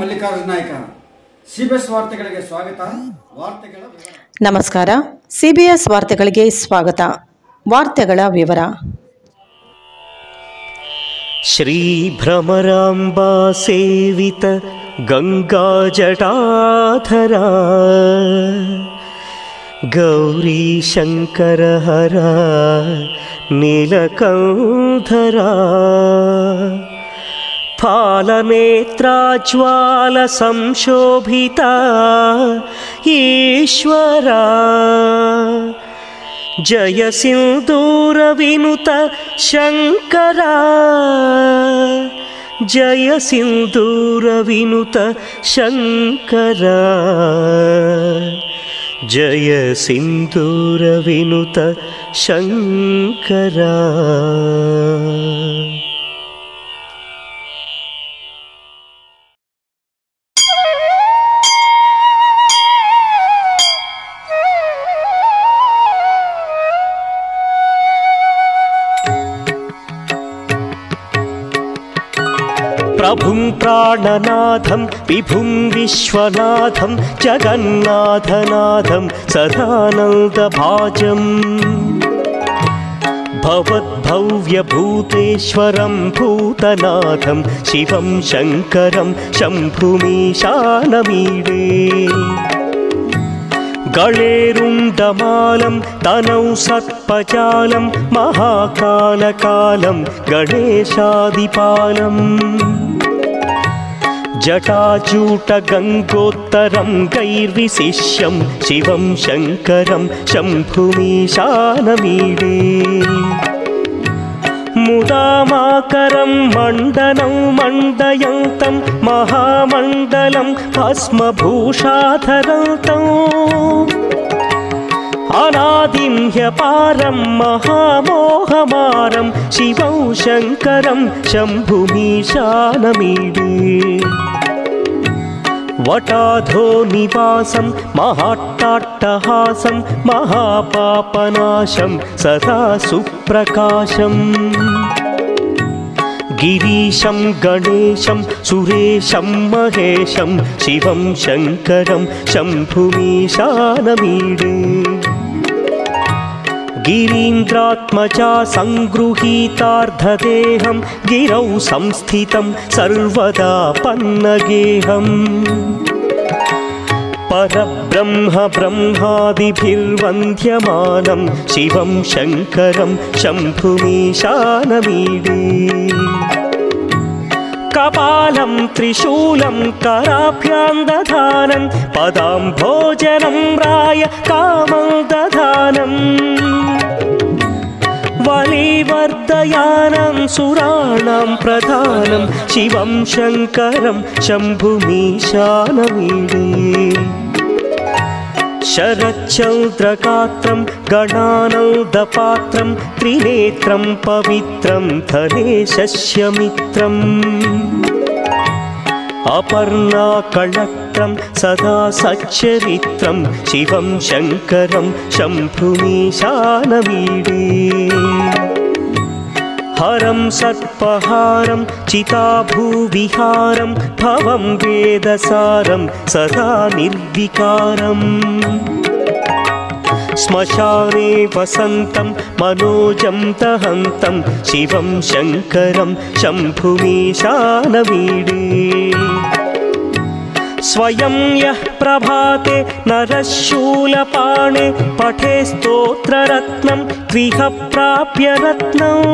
Mallikarjuna Naik. CBS ವಾರ್ತೆಗಳಿಗೆ ಸ್ವಾಗತ. ವಾರ್ತೆಗಳ ವಿವರ. ನಮಸ್ಕಾರ. ಸಿಬಿಎಸ್ ವಾರ್ತೆಗಳಿಗೆ ಸ್ವಾಗತ. ವಾರ್ತೆಗಳ ವಿವರ. ಶ್ರೀ ಭ್ರಮರಾಂಬಾ ಸೇವಿತ ಗಂಗಾ ಜಟಾಧರ ಗೌರಿ ಶಂಕರ ಹರ ನೀಲಕಂಧರ ಫಾಲನೇತ್ರಾಜ್ವಾಲ ಸಂಶೋಭಿತ ಈಶ್ವರ ಜಯ ಸಿಂಧೂರ ವಿನುತ ಶಂಕರ ಜಯ ಸಿಂಧೂರ ವಿನುತ ಶಂಕರ ಜಯ ಸಿಂಧೂರ ವಿನುತ ಶಂಕರ. प्रभुं प्राणनाथं विभुं विश्वनाथं जगन्नाथनाथं सदानन्दभाजम् भवद्भव्यभूतेश्वरं भूतनाथं शिवं शङ्करं शम्भुमीशानमीडे गळेरुण्डमालं तनौ सर्पजालं महाकालकालं गणेशादिपालम् जटाजूटगङ्गोत्तरं गैर्विशिष्यं शिवं शङ्करं शम्भुमीशानमीडे मुदामाकरं मण्डनं मण्डयन्तं महामण्डलं भस्मभूषाधरन्तम् अनादिं ह्यपारं महामोहमारं शिवं शङ्करं शम्भुमीशानमीडे वटाधो निवासं महाट्टाट्टहासं महापापनाशं सदा सुप्रकाशं गिरीशं गणेशं सुरेशं महेशं शिवं शङ्करं शम्भुमीशानमीडे गिरीन्द्रात्मजा सङ्गृहीतार्धदेहं गिरौ संस्थितं सर्वदा पन्नगेहम् परब्रह्म ब्रह्मादिभिर्वन्द्यमानं शिवं शङ्करं शम्भुमीशानमीडे कपालं त्रिशूलं कराभ्यां दधानं पदाम्भोजनं राय कामं दधानं वलिवर्धयानं सुराणां प्रधानं शिवं शङ्करं शम्भुमीशानमीडे शरच्चन्द्रगात्रं गणानन्दपात्रं त्रिनेत्रं पवित्रं धनेशस्य मित्रम् अपर्णाकळत्रं सदा सच्चरित्रं शिवं शङ्करं शम्भुमीशानमीडे हरं सर्पहारं चिताभूविहारं भवं वेदसारं सदा निर्विकारम् श्मशाने वसन्तं मनोजं दहन्तं शिवं शङ्करं शम्भुमीशानमीडे स्वयं यः प्रभाते नरः शूलपाणे पठे स्तोत्ररत्नं गृह प्राप्य रत्नम्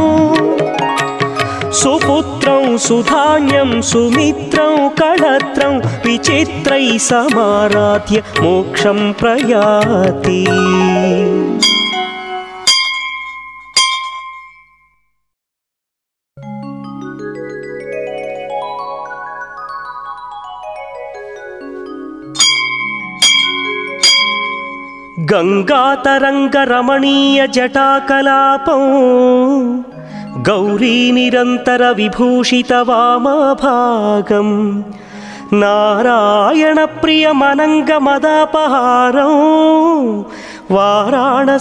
सुपुत्रं सुधान्यं सुमित्रं कळत्रं विचित्रैः समाराध्य मोक्षं प्रयाति गंगातरंग रमणीय जटाकलापं गौरी निरंतर विभूषित वामभागं नारायण प्रिय मनंग मदापहारं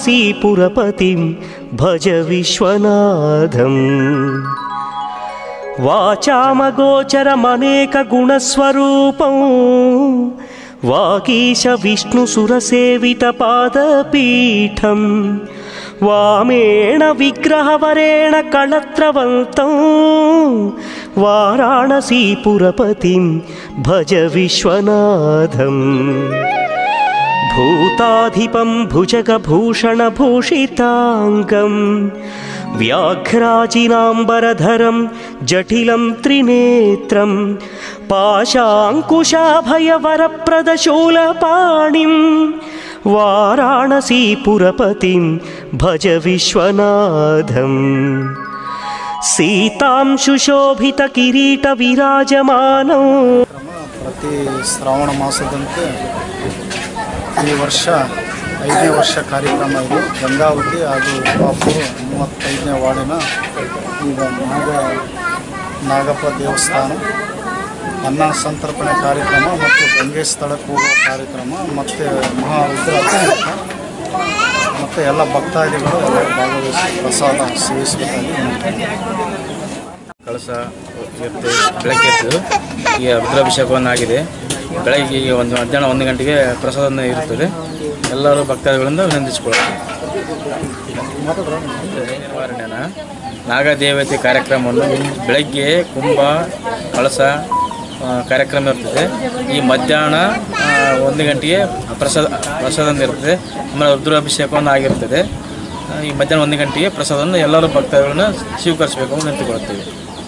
वाराणसीपुरपतिं भज विश्वनाथं వాచామగోచరమనేక గుణస్వరూపం వాగీశ విష్ణుసురసేవిత పాదపీఠం వామేణ విగ్రహవరేణ కళత్రవంతం వారాణసీపురపతిం భజ విశ్వనాథం భూతాధిపం భుజగభూషణభూషితాంగం వ్యాఘ్రాజినాంబరధరం జటిలం త్రినేత్రం పాశాంకుశాభయవరప్రదశూలపాణిం వారాణసీపురపతిం భజ విశ్వనాథం సీతాం సుశోభిత కిరీట విరాజమానం. ಪ್ರತಿ ಶ್ರಾವಣ ಮಾಸದಂತೆ ಈ ವರ್ಷ 5ನೇ ವರ್ಷ ಕಾರ್ಯಕ್ರಮ ಇದು. ಗಂಗಾವತಿ ಹಾಗೂ ಬಾಪೂರು 35ನೇ ವಾರ್ಡಿನ ಈಗ ನಾಗಪ್ಪ ದೇವಸ್ಥಾನ ಅನ್ನ ಸಂತರ್ಪಣೆ ಕಾರ್ಯಕ್ರಮ ಮತ್ತು ಗಂಗೆ ಸ್ಥಳಕ್ಕೆ ಹೋಗುವ ಕಾರ್ಯಕ್ರಮ ಮತ್ತು ಮಹಾರುದ್ರ ಮತ್ತು ಎಲ್ಲ ಭಕ್ತಾದಿಗಳು ಭಾಗವಹಿಸಿ ಪ್ರಸಾದ ಸೇವಿಸಬೇಕಾಗಿ ಕಳಸ ಇವತ್ತು ಬೆಳಗ್ಗೆ ಎದ್ದು ಈಗ ರುದ್ರಾಭಿಷೇಕವನ್ನಾಗಿದೆ. ಬೆಳಗ್ಗೆ ಮಧ್ಯಾಹ್ನ 1 ಗಂಟೆಗೆ ಪ್ರಸಾದ ಇರುತ್ತದೆ. ಎಲ್ಲರೂ ಭಕ್ತಾದಿಗಳಿಂದ ವಿನಂತಿಸಿಕೊಳ್ಳುತ್ತಾರೆ. ನಿವಾರಣೆನ ನಾಗದೇವತೆ ಕಾರ್ಯಕ್ರಮವನ್ನು ಬೆಳಗ್ಗೆ ಕುಂಭ ಕಳಸ ಕಾರ್ಯಕ್ರಮ ಇರ್ತದೆ. ಈ ಮಧ್ಯಾಹ್ನ 1 ಗಂಟೆಗೆ ಪ್ರಸಾದ ಇರ್ತದೆ. ಆಮೇಲೆ ರುದ್ರಾಭಿಷೇಕವನ್ನು ಆಗಿರ್ತದೆ. ಈ ಮಧ್ಯಾಹ್ನ 1 ಗಂಟೆಗೆ ಪ್ರಸಾದವನ್ನು ಎಲ್ಲರೂ ಭಕ್ತಾದಿಗಳನ್ನ ಸ್ವೀಕರಿಸಬೇಕು ಅಂತ ನಿಂತುಕೊಳ್ಳುತ್ತೇವೆ.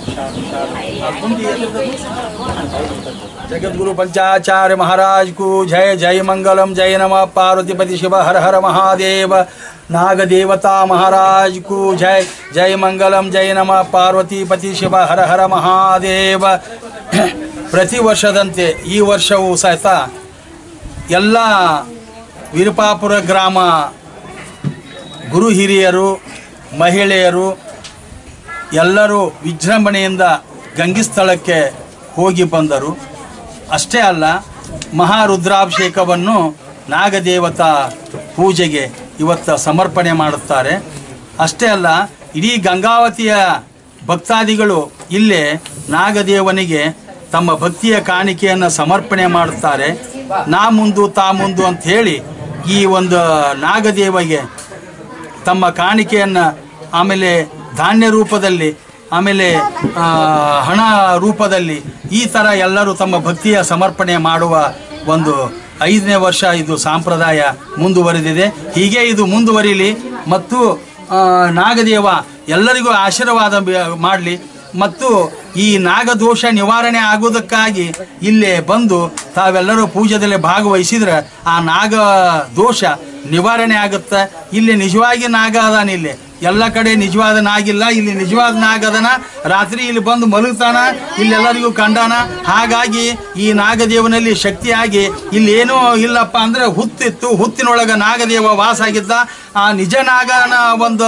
जगद्गुरु पंचाचार्य महाराज को जय. जय मंगलम. जय नमः पार्वतीपति शिव हर हर महादेव. नाग देवता महाराज को जय. जय मंगलम. जय नमः पार्वतीपति शिव हर हर महादेव. ಪ್ರತಿ ವರ್ಷದಂತೆ ಈ ವರ್ಷವೂ ಸಹಿತ ಎಲ್ಲ ವೀರಪಾಪುರ ಗ್ರಾಮ ಗುರು ಹಿರಿಯರು ಮಹಿಳೆಯರು ಎಲ್ಲರೂ ವಿಜೃಂಭಣೆಯಿಂದ ಗಂಗಿಸ್ಥಳಕ್ಕೆ ಹೋಗಿ ಬಂದರು. ಅಷ್ಟೇ ಅಲ್ಲ, ಮಹಾರುದ್ರಾಭಿಷೇಕವನ್ನು ನಾಗದೇವತಾ ಪೂಜೆಗೆ ಇವತ್ತು ಸಮರ್ಪಣೆ ಮಾಡುತ್ತಾರೆ. ಅಷ್ಟೇ ಅಲ್ಲ, ಇಡೀ ಗಂಗಾವತಿಯ ಭಕ್ತಾದಿಗಳು ಇಲ್ಲೇ ನಾಗದೇವನಿಗೆ ತಮ್ಮ ಭಕ್ತಿಯ ಕಾಣಿಕೆಯನ್ನು ಸಮರ್ಪಣೆ ಮಾಡುತ್ತಾರೆ. ನಾ ಮುಂದು ತಾ ಮುಂದು ಅಂತ ಹೇಳಿ ಈ ಒಂದು ನಾಗದೇವಗೆ ತಮ್ಮ ಕಾಣಿಕೆಯನ್ನು ಆಮೇಲೆ ಧಾನ್ಯ ರೂಪದಲ್ಲಿ ಆಮೇಲೆ ಹಣ ರೂಪದಲ್ಲಿ ಈ ಥರ ಎಲ್ಲರೂ ತಮ್ಮ ಭಕ್ತಿಯ ಸಮರ್ಪಣೆ ಮಾಡುವ ಒಂದು 5ನೇ ವರ್ಷ ಇದು ಸಂಪ್ರದಾಯ ಮುಂದುವರೆದಿದೆ. ಹೀಗೆ ಇದು ಮುಂದುವರಿಲಿ ಮತ್ತು ನಾಗದೇವ ಎಲ್ಲರಿಗೂ ಆಶೀರ್ವಾದ ಮಾಡಲಿ ಮತ್ತು ಈ ನಾಗದೋಷ ನಿವಾರಣೆ ಆಗೋದಕ್ಕಾಗಿ ಇಲ್ಲೇ ಬಂದು ತಾವೆಲ್ಲರೂ ಪೂಜೆದಲ್ಲಿ ಭಾಗವಹಿಸಿದ್ರೆ ಆ ನಾಗ ದೋಷ ನಿವಾರಣೆ ಆಗುತ್ತೆ. ಇಲ್ಲಿ ನಿಜವಾಗಿ ನಾಗ ಅದಾನ. ಇಲ್ಲಿ ಎಲ್ಲ ಕಡೆ ನಿಜವಾದ ನಾಗಿಲ್ಲ, ಇಲ್ಲಿ ನಿಜವಾದ ನಾಗದನ. ರಾತ್ರಿ ಇಲ್ಲಿ ಬಂದು ಮಲಗ್ತಾನ, ಇಲ್ಲೆಲ್ಲರಿಗೂ ಕಂಡಾನ. ಹಾಗಾಗಿ ಈ ನಾಗದೇವನಲ್ಲಿ ಶಕ್ತಿಯಾಗಿ ಇಲ್ಲಿ ಏನೂ ಇಲ್ಲಪ್ಪ ಅಂದರೆ ಹುತ್ತಿತ್ತು, ಹುತ್ತಿನೊಳಗೆ ನಾಗದೇವ ವಾಸ ಆಗಿದ್ದ. ಆ ನಿಜ ನಾಗನ ಒಂದು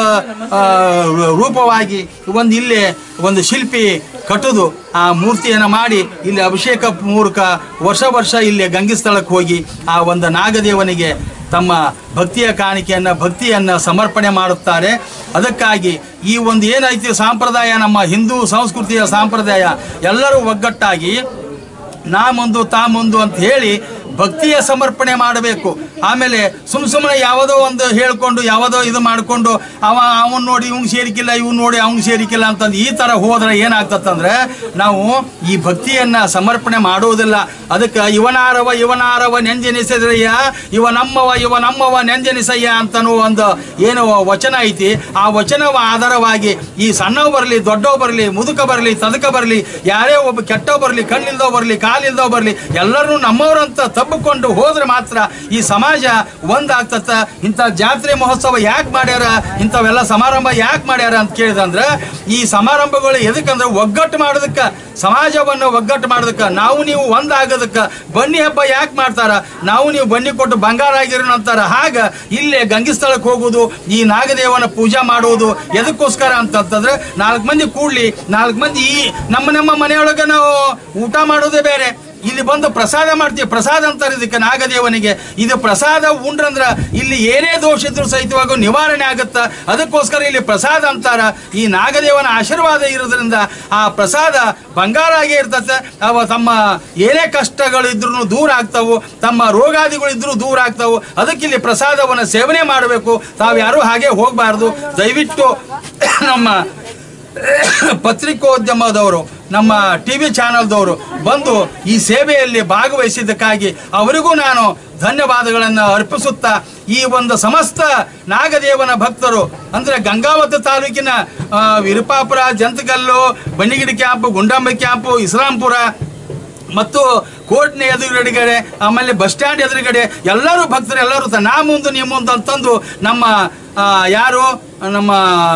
ರೂಪವಾಗಿ ಇಲ್ಲೇ ಒಂದು ಶಿಲ್ಪಿ ಕಟ್ಟುದು ಆ ಮೂರ್ತಿಯನ್ನು ಮಾಡಿ ಇಲ್ಲಿ ಅಭಿಷೇಕ ಮೂಲಕ ವರ್ಷ ಇಲ್ಲಿ ಗಂಗಿಸ್ಥಳಕ್ಕೆ ಹೋಗಿ ಆ ಒಂದು ನಾಗದೇವನಿಗೆ ತಮ್ಮ ಭಕ್ತಿಯ ಕಾಣಿಕೆಯನ್ನು ಭಕ್ತಿಯನ್ನು ಸಮರ್ಪಣೆ ಮಾಡುತ್ತಾರೆ. ಅದಕ್ಕಾಗಿ ಈ ಒಂದು ಏನೈತಿ ಸಂಪ್ರದಾಯ, ನಮ್ಮ ಹಿಂದೂ ಸಂಸ್ಕೃತಿಯ ಸಂಪ್ರದಾಯ, ಎಲ್ಲರೂ ಒಗ್ಗಟ್ಟಾಗಿ ನಾ ಮುಂದು ತಾ ಮುಂದು ಅಂತ ಹೇಳಿ ಭಕ್ತಿಯ ಸಮರ್ಪಣೆ ಮಾಡಬೇಕು. ಆಮೇಲೆ ಸುಮ್ಮನೆ ಯಾವುದೋ ಒಂದು ಹೇಳ್ಕೊಂಡು ಯಾವುದೋ ಇದು ಮಾಡಿಕೊಂಡು ಅವನು ನೋಡಿ ಇವಂಗೆ ಸೇರಿಕಿಲ್ಲ, ಇವ್ನು ನೋಡಿ ಅವ್ನಿಗೆ ಸೇರಿಕಿಲ್ಲ ಅಂತಂದು ಈ ಥರ ಹೋದ್ರೆ ಏನಾಗ್ತತ್ತಂದ್ರೆ ನಾವು ಈ ಭಕ್ತಿಯನ್ನು ಸಮರ್ಪಣೆ ಮಾಡುವುದಿಲ್ಲ. ಅದಕ್ಕೆ ಇವನಾರವ ನೆಂಜನಿಸಿದ್ರಯ್ಯ, ಇವನಮ್ಮವ ನೆಂಜನಿಸಯ್ಯ ಅಂತನೂ ಒಂದು ಏನು ವಚನ ಐತಿ. ಆ ವಚನವ ಆಧಾರವಾಗಿ ಈ ಸಣ್ಣವ ಬರಲಿ, ದೊಡ್ಡವ ಬರಲಿ, ಮುದುಕ ಬರಲಿ, ತದಕ ಬರಲಿ, ಯಾರೇ ಒಬ್ಬ ಕೆಟ್ಟವ ಬರಲಿ, ಕಣ್ಣಿಲ್ದವ ಬರಲಿ, ಕಾಲಿಲ್ದವ ಬರಲಿ, ಎಲ್ಲರೂ ನಮ್ಮವ್ರಂತ ತಬ್ಬಿಕೊಂಡು ಹೋದ್ರೆ ಮಾತ್ರ ಈ ಸಮಾಜ ಒಂದಾಗ್ತತ್ತ. ಇಂಥ ಜಾತ್ರೆ ಮಹೋತ್ಸವ ಯಾಕೆ ಮಾಡ್ಯಾರ, ಇಂಥವೆಲ್ಲ ಸಮಾರಂಭ ಯಾಕೆ ಮಾಡ್ಯಾರ ಅಂತ ಕೇಳಿದಂದ್ರೆ ಈ ಸಮಾರಂಭಗಳು ಎದಕ್ಕಂದ್ರೆ ಒಗ್ಗಟ್ಟು ಮಾಡೋದಕ್ಕೆ, ಸಮಾಜವನ್ನು ಒಗ್ಗಟ್ಟು ಮಾಡೋದಕ್ಕೆ, ನಾವು ನೀವು ಒಂದಾಗೋದಕ್ಕೆ. ಬನ್ನಿ ಹಬ್ಬ ಯಾಕೆ ಮಾಡ್ತಾರ, ನಾವು ನೀವು ಬನ್ನಿ ಕೊಟ್ಟು ಬಂಗಾರ ಆಗಿರೋಣ ಅಂತಾರ. ಹಾಗ ಇಲ್ಲೇ ಗಂಗಿಸ್ಥಳಕ್ಕೆ ಹೋಗುವುದು, ಈ ನಾಗದೇವನ ಪೂಜಾ ಮಾಡುವುದು ಎದಕ್ಕೋಸ್ಕರ ಅಂತಂತಂದ್ರೆ 4 ಮಂದಿ ಕೂಡ್ಲಿ, 4 ಮಂದಿ ಈ ನಮ್ಮ ಮನೆಯೊಳಗೆ ನಾವು ಊಟ ಮಾಡೋದೇ ಬೇರೆ, ಇಲ್ಲಿ ಬಂದು ಪ್ರಸಾದ ಮಾಡ್ತೀವಿ. ಪ್ರಸಾದ ಅಂತಾರೆ ಇದಕ್ಕೆ ನಾಗದೇವನಿಗೆ. ಇದು ಪ್ರಸಾದ ಉಂಡ್ರಂದ್ರೆ ಇಲ್ಲಿ ಏನೇ ದೋಷ ಇದ್ರೂ ಸಹಿತವಾಗೂ ನಿವಾರಣೆ ಆಗುತ್ತಾ. ಅದಕ್ಕೋಸ್ಕರ ಇಲ್ಲಿ ಪ್ರಸಾದ ಅಂತಾರ. ಈ ನಾಗದೇವನ ಆಶೀರ್ವಾದ ಇರೋದ್ರಿಂದ ಆ ಪ್ರಸಾದ ಬಂಗಾರ ಆಗೇ ಇರ್ತದೆ. ಅವ ತಮ್ಮ ಏನೇ ಕಷ್ಟಗಳು ಇದ್ರೂ ದೂರ ಆಗ್ತಾವು, ತಮ್ಮ ರೋಗಾದಿಗಳು ಇದ್ರೂ ದೂರ ಆಗ್ತಾವು. ಅದಕ್ಕೆ ಇಲ್ಲಿ ಪ್ರಸಾದವನ್ನು ಸೇವನೆ ಮಾಡಬೇಕು. ತಾವು ಯಾರೂ ಹಾಗೆ ಹೋಗಬಾರ್ದು. ದಯವಿಟ್ಟು ನಮ್ಮ ಪತ್ರಿಕೋದ್ಯಮದವರು, ನಮ್ಮ ಟಿವಿ ಚಾನಲ್ದವರು ಬಂದು ಈ ಸೇವೆಯಲ್ಲಿ ಭಾಗವಹಿಸಿದ್ದಕ್ಕಾಗಿ ಅವರಿಗೂ ನಾನು ಧನ್ಯವಾದಗಳನ್ನು ಅರ್ಪಿಸುತ್ತಾ, ಈ ಒಂದು ಸಮಸ್ತ ನಾಗದೇವನ ಭಕ್ತರು ಅಂದರೆ ಗಂಗಾವತಿ ತಾಲೂಕಿನ ವಿರುಪಾಪುರ, ಜಂತಕಲ್ಲು, ಬನ್ನಿಗಿಡಿ ಕ್ಯಾಂಪು, ಗುಂಡಂಬ ಕ್ಯಾಂಪು, ಇಸ್ಲಾಂಪುರ ಮತ್ತು ಕೋರ್ಟ್ನ ಎದುರುಗಡೆ, ಆಮೇಲೆ ಬಸ್ ಸ್ಟ್ಯಾಂಡ್ ಎದುರುಗಡೆ ಎಲ್ಲರೂ ಭಕ್ತರು ಎಲ್ಲರೂ ನಾ ಮುಂದೆ ನೀವು ಮುಂದೆ ಅಂತಂದು ನಮ್ಮ ಯಾರು ನಮ್ಮ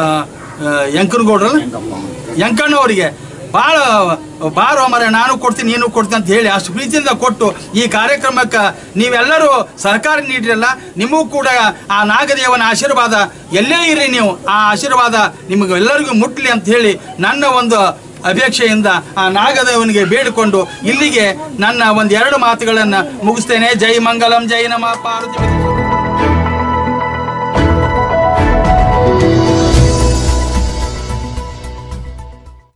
ಯಂಕಣ್ಣವರಿಗೆ ಭಾಳ ಬಾರೋ ಮರ ನಾನು ಕೊಡ್ತೀನಿ ನೀನು ಕೊಡ್ತೀನಿ ಅಂತ ಹೇಳಿ ಅಷ್ಟು ಪ್ರೀತಿಯಿಂದ ಕೊಟ್ಟು ಈ ಕಾರ್ಯಕ್ರಮಕ್ಕೆ ನೀವೆಲ್ಲರೂ ಸಹಕಾರ ನೀಡಿರಲ್ಲ. ನಿಮಗೂ ಕೂಡ ಆ ನಾಗದೇವನ ಆಶೀರ್ವಾದ ಎಲ್ಲೇ ಇರಿ ನೀವು, ಆ ಆಶೀರ್ವಾದ ನಿಮಗೆ ಎಲ್ಲರಿಗೂ ಮುಟ್ಲಿ ಅಂತ ಹೇಳಿ ನನ್ನ ಒಂದು ಅಪೇಕ್ಷೆಯಿಂದ ಆ ನಾಗದೇವನಿಗೆ ಬೇಡಿಕೊಂಡು ಇಲ್ಲಿಗೆ ನನ್ನ ಒಂದೆರಡು ಮಾತುಗಳನ್ನು ಮುಗಿಸ್ತೇನೆ. ಜೈ ಮಂಗಲಂ, ಜೈ ನಮಃ ಪಾರ್ವತಿ.